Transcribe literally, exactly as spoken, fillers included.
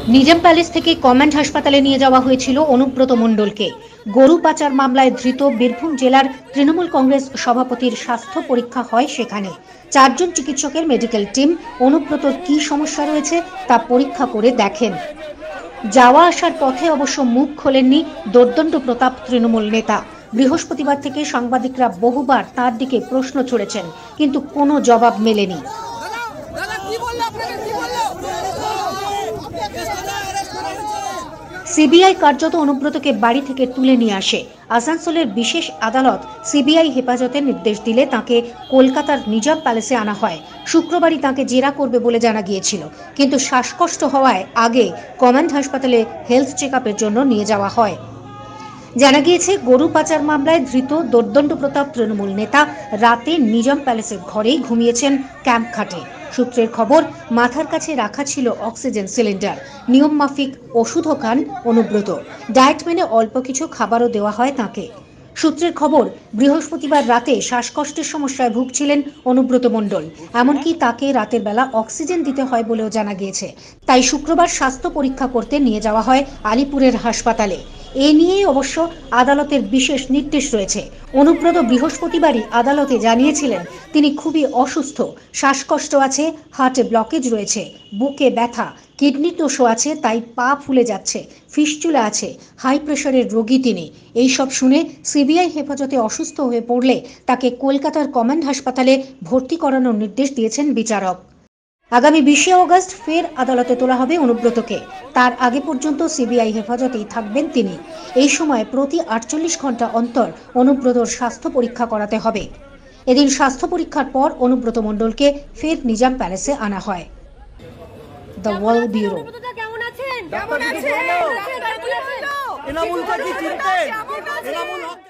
Nizam palace থেকে command হাসপাতালে নিয়ে যাওয়া হয়েছিল অনুব্রত মণ্ডলকে। গরু পাচার মামলায় ধৃত বীরভূম জেলার তৃণমূল কংগ্রেস সভাপতির স্বাস্থ্য পরীক্ষা হয় সেখানে। চারজন চিকিৎসকের মেডিকেল টিম অনুব্রতর কি সমস্যা রয়েছে তা পরীক্ষা করে দেখেন। যাওয়া আসার পথে অবশ্য মুখ খোলেননি দোর্দণ্ড প্রতাপ তৃণমূল নেতা। বৃহস্পতিবার থেকে সাংবাদিকরা বহুবার তার দিকে প্রশ্ন ছুড়েছেন, কিন্তু কোনো জবাব মেলেনি। সিবিআই কার্যত অনুব্রতকে বাড়ি থেকে তুলে নিয়ে আসে। আসানসোলের বিশেষ আদালত সিবিআই হেফাজতের নির্দেশ দিলে তাকে কলকাতার নিজাম প্যালেসে আনা হয়। শুক্রবারই তাকে জেরা করবে বলে জানা গিয়েছিল, কিন্তু শ্বাসকষ্ট হওয়ায় আগে কমান্ড হাসপাতালে হেলথ চেক আপের জন্য নিয়ে যাওয়া হয়। জানা গিয়েছে, গরু পাচার মামলায় ধৃত দোর্দণ্ড প্রতাপ তৃণমূল নেতা রাতে নিজাম প্যালেসের ঘরেই ঘুমিয়েছেন ক্যাম্প খাটে। সূত্রের খবর, মাথার কাছে রাখা ছিল অক্সিজেন সিলিন্ডার। নিয়ম মাফিক ওষুধও খান অনুব্রত। ডায়েট মেনে অল্প কিছু খাবারও দেওয়া হয় তাকে। সূত্রের খবর, বৃহস্পতিবার রাতে শ্বাসকষ্টের সমস্যায় ভুগছিলেন অনুব্রত মণ্ডল। এমনকি তাকে রাতের বেলা অক্সিজেন দিতে হয় বলেও জানা গিয়েছে। তাই শুক্রবার স্বাস্থ্য পরীক্ষা করতে নিয়ে যাওয়া হয় আলিপুরের হাসপাতালে। এ নিয়েই অবশ্য আদালতের বিশেষ নির্দেশ রয়েছে। অনুব্রত বৃহস্পতিবারই আদালতে জানিয়েছিলেন তিনি খুবই অসুস্থ, শ্বাসকষ্ট আছে, হার্টে ব্লকেজ রয়েছে, বুকে ব্যথা, কিডনি দোষও আছে, তাই পা ফুলে যাচ্ছে, ফিস্টুলা আছে, হাই প্রেশারের রোগী তিনি। এইসব শুনে সিবিআই হেফাজতে অসুস্থ হয়ে পড়লে তাকে কলকাতার কমান্ড হাসপাতালে ভর্তি করানোর নির্দেশ দিয়েছেন বিচারক। আগামী বিশে অগস্ট ফের আদালতে তোলা হবে অনুব্রতকে। তার আগে পর্যন্ত সিবিআই হেফাজতেই থাকবেন তিনি। এই সময় প্রতি আটচল্লিশ ঘন্টা অন্তর অনুব্রতর স্বাস্থ্য পরীক্ষা করাতে হবে। এদিন স্বাস্থ্য পরীক্ষার পর অনুব্রত মণ্ডলকে ফের নিজাম প্যালেসে আনা হয়। The world bureau. কেমন আছেন?